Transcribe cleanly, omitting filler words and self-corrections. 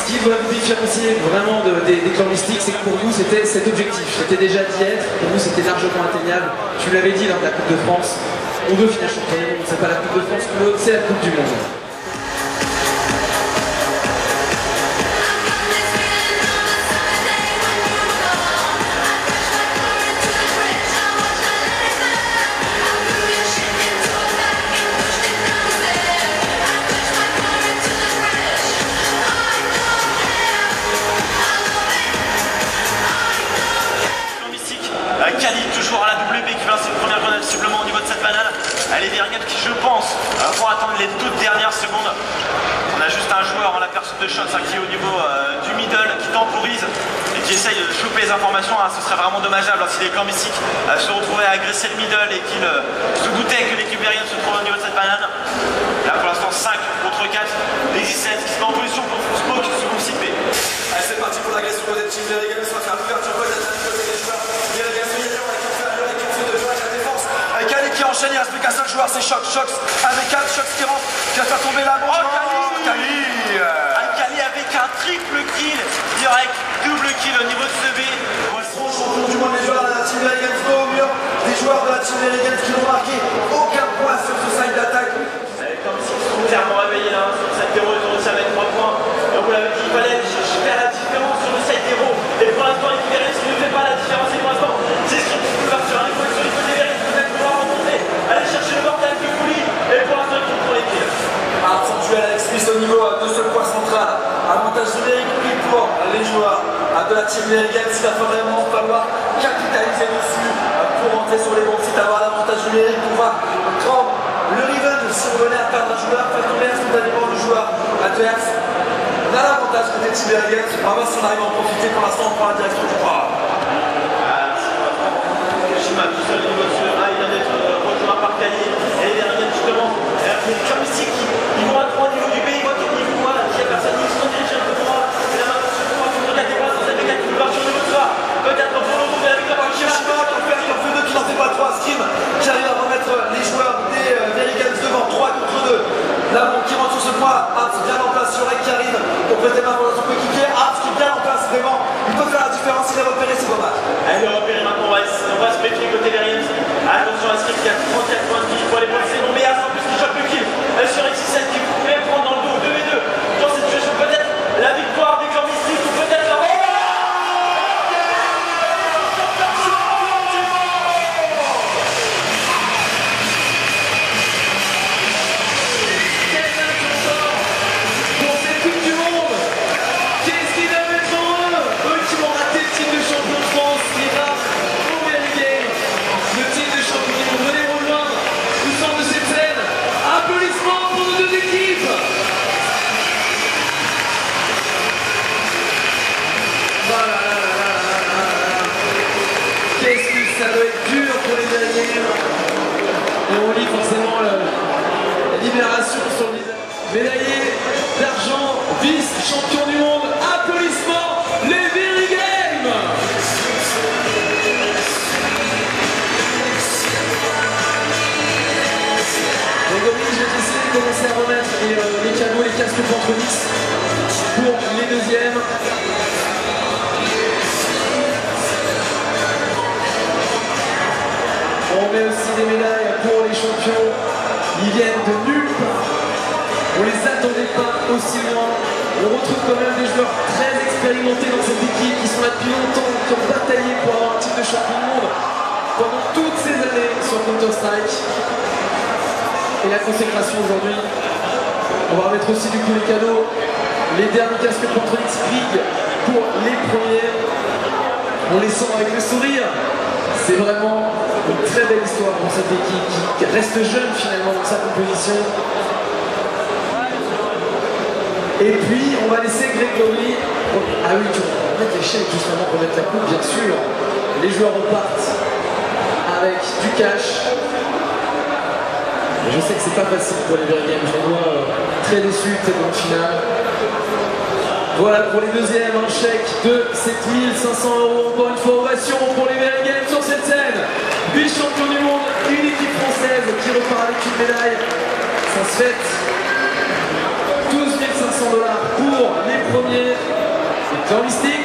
qui doit vous différencier vraiment des clans mystiques, c'est que pour vous c'était cet objectif, c'était déjà d'y être, pour vous c'était largement atteignable. Tu l'avais dit lors de la Coupe de France, on veut finir champion du monde, c'est pas la Coupe de France, c'est la Coupe du Monde. Kali toujours à la WB qui va lancer une première grenade supplément au niveau de cette banane. Elle est Verignet qui, je pense, vont attendre les toutes dernières secondes. On a juste un joueur en la personne de Shots qui est au niveau du middle, qui temporise et qui essaye de choper les informations. Ce serait vraiment dommageable si les clans mystiques se retrouvaient à agresser le middle et qu'ils se doutaient que l'équipe Verignet se trouve au niveau de cette banane. Là pour l'instant 5 contre 4. L'existence qui se met en position pour Smoke sous groupe site B. Allez, c'est parti pour l'agression côté de Team Verignet. Ça va faire l'ouverture côté des joueurs. Kali qui enchaîne, il reste plus qu'un seul joueur, c'est Shox. Shox avec 4, Shox qui rentre, qui va faire tomber la bombe. Kali avec un triple kill, direct, double kill au niveau de ce B. Champion du monde, les joueurs de la Team Verignet au mur, des joueurs de la Team Verignet qui n'ont marqué aucun point sur ce side d'attaque. Comme s'ils sont clairement réveillés là, sur le side 0, ils ont réussi à mettre 3 points. Donc on l'avait dit, il fallait faire la différence sur le side 0. Et pour l'instant, l'équipe Verignet ne fait pas la différence. Et pour l'instant, c'est sur le couloir, sur un épaule, sur les côtés Verignet. Allez chercher le bordel de Kouli et pour l'instant il pour les kills. Accentué Alex Smith au niveau de ce point central. Avantage numérique pris pour les joueurs de la Team Verignet. Il va vraiment falloir capitaliser dessus pour rentrer sur les bons sites, avoir l'avantage numérique pour voir quand le Riven, si on venait à perdre un joueur, faire tomber instantanément le joueur adverse. On a l'avantage côté Team Verignet. On va voir si on arrive à en profiter. Pour l'instant on prend la direction du bras. Shima tout seul au niveau de ce A, il vient d'être rejoint par Kali et Verignet justement. Les clans mystiques ils vont à 3 au niveau du B, ils voient qu'il n'y a personne, ils sont dirigés un peu droit. Et la main sur le point contre 4 déplace dans cette mécanique qui peut partir au niveau de soi. Peut-être pour le monde avec la balle Shima qui en fait 2, qui n'en fait pas 3. Scream qui arrive à remettre les joueurs des Verignet devant 3 contre 2. La bombe qui rentre sur ce point. Arts bien en place sur Rek qui arrive pour prêter main pour son coéquipier. Arts qui est bien en place vraiment. Il peut faire la différence, il est repéré, c'est dommage. Elle est repérée maintenant, on va se méfier côté Verignet. Attention à Scream qui a 34 points de vie pour aller passer. Non mais en plus qui chope le kill. Elle sur X7 qui pouvait prendre dans le dos 2v2. Dans cette situation peut-être la victoire des clans mystiques ou peut-être la... Ça doit être dur pour les Verignet. Et on lit forcément la libération sur le visage. Médaillé d'argent, vice-champion du monde. Applaudissements, les Verignet. Donc oui, je vais essayer de commencer à remettre les cadeaux, les casques contre 10 pour les deuxièmes. On met aussi des médailles pour les champions. Ils viennent de nulle part. On les attendait pas aussi loin. On retrouve quand même des joueurs très expérimentés dans cette équipe qui sont là depuis longtemps, qui ont bataillé pour avoir un titre de champion du monde pendant toutes ces années sur Counter-Strike. Et la consécration aujourd'hui. On va remettre aussi du coup les cadeaux. Les derniers casques contre X-League pour les premiers. On les sent avec le sourire. C'est vraiment une très belle histoire pour cette équipe qui reste jeune finalement dans sa composition. Et puis on va laisser Grégory. Ah oui, on va mettre les chèques justement pour mettre la coupe, bien sûr. Les joueurs repartent avec du cash. Je sais que c'est pas facile pour les Verignet, je les vois très déçus, très bon final. Voilà pour les deuxièmes, un chèque de 7500 €. Encore une fois, ovation pour les Verignet sur cette scène. Vice-champion du monde, une équipe française qui repart avec une médaille. Ça se fête. 12 500 $ pour les premier. Victor Listing.